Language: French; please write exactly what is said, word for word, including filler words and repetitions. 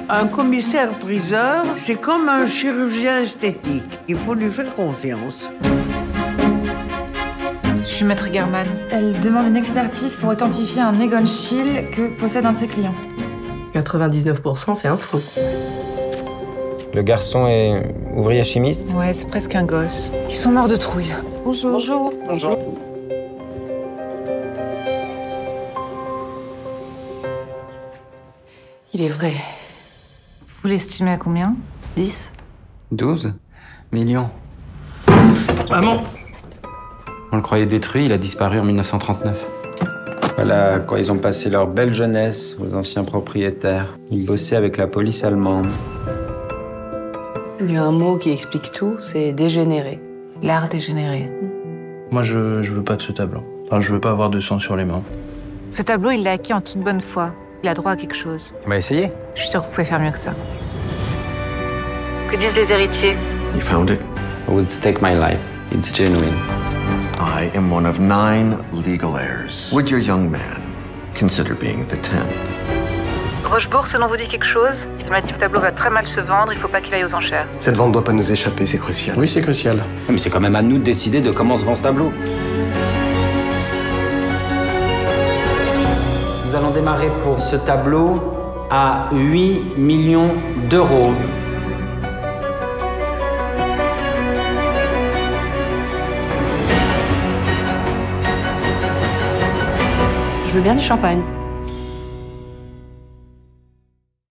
Un commissaire-priseur, c'est comme un chirurgien esthétique. Il faut lui faire confiance. Je suis maître German. Elle demande une expertise pour authentifier un Egon Schiele que possède un de ses clients. quatre-vingt-dix-neuf pour cent, c'est un faux. Le garçon est ouvrier chimiste. Ouais, c'est presque un gosse. Ils sont morts de trouille. Bonjour. Bonjour. Bonjour. Il est vrai. Vous l'estimez à combien? dix? douze millions. Maman! On le croyait détruit, il a disparu en mille neuf cent trente-neuf. Voilà, quand ils ont passé leur belle jeunesse aux anciens propriétaires. Ils bossaient avec la police allemande. Il y a un mot qui explique tout, c'est dégénéré. L'art dégénéré. Moi, je, je veux pas de ce tableau. Enfin, je veux pas avoir de sang sur les mains. Ce tableau, il l'a acquis en toute bonne foi. Il a droit à quelque chose. On va essayer. Je suis sûre que vous pouvez faire mieux que ça. Que disent les héritiers? You found it? I would stake my life. It's genuine. I am one of nine legal heirs. Would your young man consider being the tenth? Rochebourg, ce nom vous dit quelque chose? Il m'a dit que le tableau va très mal se vendre, il faut pas qu'il aille aux enchères. Cette vente doit pas nous échapper, c'est crucial. Oui, c'est crucial. Mais c'est quand même à nous de décider de comment se vend ce tableau. Nous allons démarrer pour ce tableau à huit millions d'euros. Je veux bien du champagne.